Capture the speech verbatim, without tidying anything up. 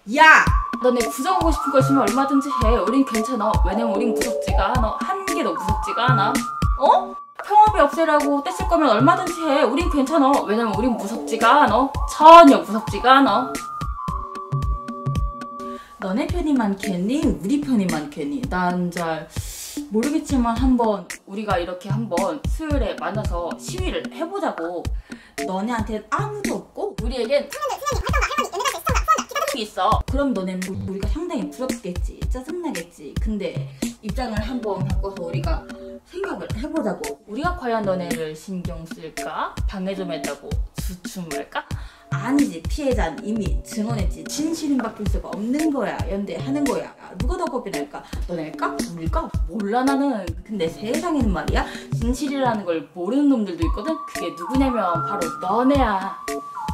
야! 너네 부정하고 싶은 거 있으면 얼마든지 해. 우린 괜찮아. 왜냐면 우린 무섭지가 않아. 한 개도 무섭지가 않아. 어? 평화비 없애라고 떼쓸 거면 얼마든지 해. 우린 괜찮아. 왜냐면 우린 무섭지가 않아. 전혀 무섭지가 않아. 너네 편이 많겠니? 우리 편이 많겠니? 난 잘 모르겠지만 한번 우리가 이렇게 한번 수요일에 만나서 시위를 해보자고. 너네한텐 아무도 없고 우리에겐 있어. 그럼 너네는 우리가 상당히 부럽겠지, 짜증나겠지. 근데 입장을 한번 바꿔서 우리가 생각을 해보자고. 우리가 과연 너네를 신경 쓸까? 방해 좀 했다고 주춤할까? 아니지. 피해자는 이미 증언했지. 진실은 바뀔 수가 없는 거야. 연대하는 거야. 누가 더 겁이 날까? 너네일까? 우릴까? 몰라 나는. 근데 세상에는 말이야, 진실이라는 걸 모르는 놈들도 있거든. 그게 누구냐면 바로 너네야.